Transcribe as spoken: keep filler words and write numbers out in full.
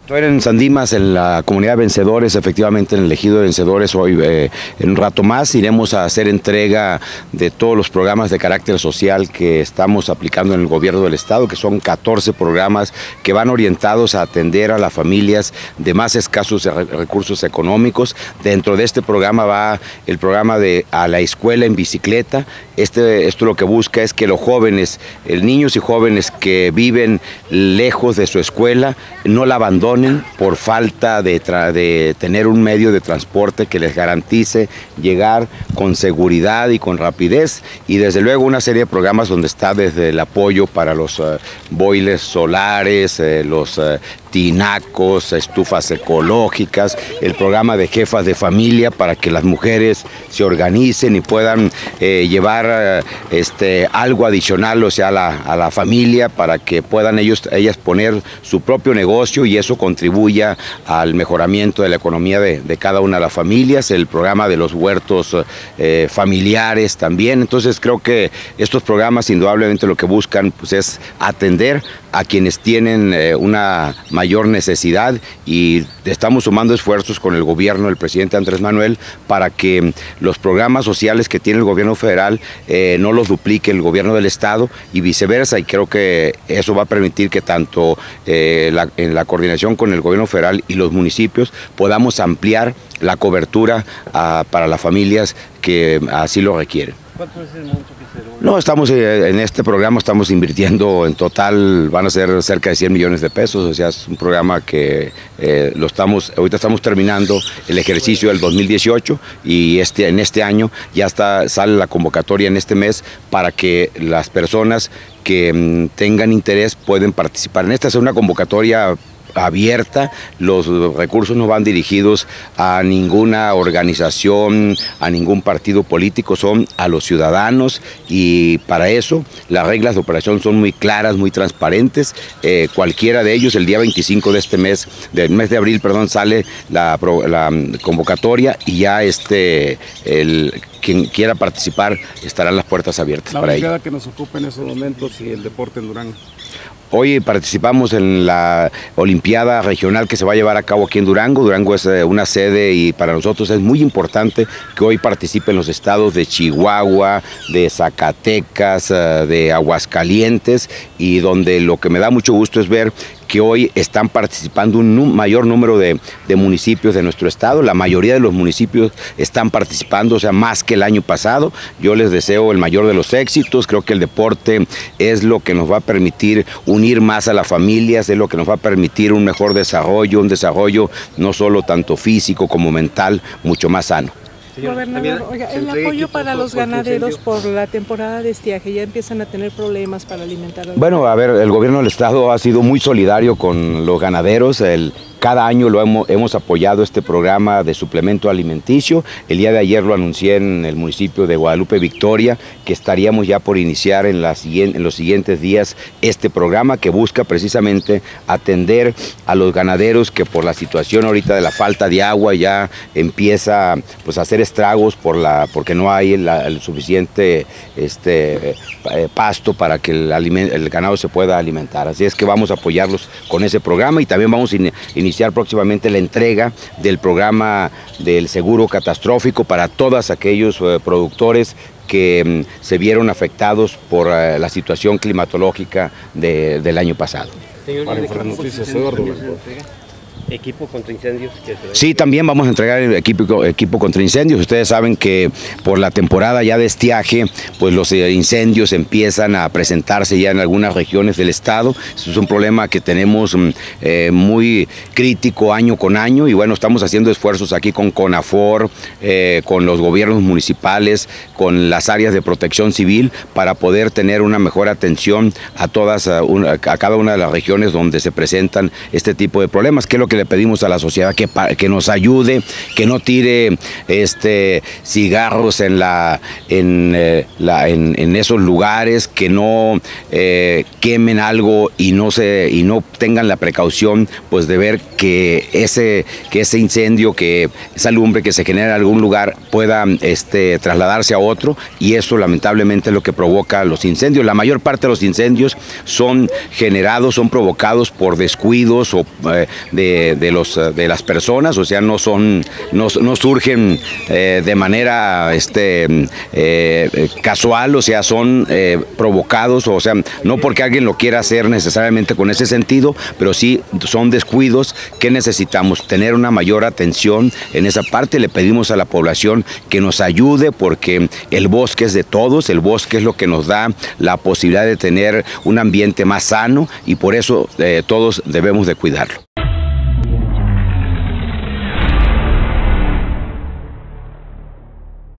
Estoy en San Dimas, en la comunidad de Vencedores, efectivamente en el ejido de Vencedores. Hoy, eh, en un rato más, iremos a hacer entrega de todos los programas de carácter social que estamos aplicando en el gobierno del estado, que son catorce programas que van orientados a atender a las familias de más escasos recursos económicos. Dentro de este programa va el programa de A la Escuela en Bicicleta. Este, esto lo que busca es que los jóvenes, el niños y jóvenes que viven lejos de su escuela, no la abandonen por falta de, de tener un medio de transporte que les garantice llegar con seguridad y con rapidez, y desde luego una serie de programas donde está desde el apoyo para los uh, boilers solares, eh, los uh, tinacos, estufas ecológicas, el programa de jefas de familia para que las mujeres se organicen y puedan eh, llevar eh, este, algo adicional, o sea, a la, a la familia, para que puedan ellos, ellas poner su propio negocio y eso contribuya al mejoramiento de la economía de, de cada una de las familias. El programa de los huertos eh, familiares también. Entonces creo que estos programas indudablemente lo que buscan pues, es atender a quienes tienen eh, una mayor necesidad, y estamos sumando esfuerzos con el gobierno del presidente Andrés Manuel para que los programas sociales que tiene el gobierno federal eh, no los duplique el gobierno del estado y viceversa, y creo que eso va a permitir que tanto eh, la, en la coordinación con el gobierno federal y los municipios podamos ampliar la cobertura a, para las familias que así lo requieren. ¿Cuánto es el monto que se No, estamos eh, en este programa estamos invirtiendo en total, van a ser cerca de cien millones de pesos, o sea, es un programa que eh, lo estamos, ahorita estamos terminando el ejercicio del dos mil dieciocho y este, en este año ya está, sale la convocatoria en este mes para que las personas que mmm, tengan interés pueden participar en esta. Es una convocatoria abierta, los recursos no van dirigidos a ninguna organización, a ningún partido político, son a los ciudadanos, y para eso las reglas de operación son muy claras, muy transparentes. Eh, cualquiera de ellos, el día veinticinco de este mes, del mes de abril, perdón, sale la, la convocatoria y ya este, el, quien quiera participar estarán las puertas abiertas la para ello. La que nos ocupa en esos momentos y el deporte en Durango. Hoy participamos en la Olimpiada Regional que se va a llevar a cabo aquí en Durango. Durango es una sede y para nosotros es muy importante que hoy participen los estados de Chihuahua, de Zacatecas, de Aguascalientes, y donde lo que me da mucho gusto es ver que hoy están participando un mayor número de, de municipios de nuestro estado. La mayoría de los municipios están participando, o sea, más que el año pasado. Yo les deseo el mayor de los éxitos. Creo que el deporte es lo que nos va a permitir unir más a las familias, es lo que nos va a permitir un mejor desarrollo, un desarrollo no solo tanto físico como mental, mucho más sano. Gobernador, oiga, el apoyo para los ganaderos por la temporada de estiaje, ya empiezan a tener problemas para alimentar a los... Bueno, a ver, el gobierno del estado ha sido muy solidario con los ganaderos. El Cada año lo hemos, hemos apoyado este programa de suplemento alimenticio. El día de ayer lo anuncié en el municipio de Guadalupe Victoria, que estaríamos ya por iniciar en, la, en los siguientes días este programa que busca precisamente atender a los ganaderos que por la situación ahorita de la falta de agua ya empieza pues, a hacer estragos por la, porque no hay el, el suficiente este, eh, pasto para que el, el ganado se pueda alimentar. Así es que vamos a apoyarlos con ese programa, y también vamos a in, iniciar próximamente la entrega del programa del seguro catastrófico para todos aquellos eh, productores que um, se vieron afectados por uh, la situación climatológica de, del año pasado. Señor, para informar noticias, Eduardo. Equipo contra incendios. Que sí, también vamos a entregar el equipo, equipo contra incendios. Ustedes saben que por la temporada ya de estiaje, pues los incendios empiezan a presentarse ya en algunas regiones del estado. Eso es un problema que tenemos eh, muy crítico año con año, y bueno, estamos haciendo esfuerzos aquí con CONAFOR, eh, con los gobiernos municipales, con las áreas de protección civil, para poder tener una mejor atención a todas, a, una, a cada una de las regiones donde se presentan este tipo de problemas, que es lo que le pedimos a la sociedad que, que nos ayude, que no tire este, cigarros en, la, en, eh, la, en, en esos lugares, que no eh, quemen algo y no, se, y no tengan la precaución pues, de ver que ese, que ese incendio, que esa lumbre que se genera en algún lugar pueda este, trasladarse a otro, y eso lamentablemente es lo que provoca los incendios. La mayor parte de los incendios son generados, son provocados por descuidos o, eh, de, de, los, de las personas, o sea, no, son, no, no surgen eh, de manera este, eh, casual, o sea, son eh, provocados, o sea, no porque alguien lo quiera hacer necesariamente con ese sentido, pero sí son descuidos que necesitamos tener una mayor atención en esa parte. Le pedimos a la población que nos ayude, porque el bosque es de todos, el bosque es lo que nos da la posibilidad de tener un ambiente más sano, y por eso eh, todos debemos de cuidarlo.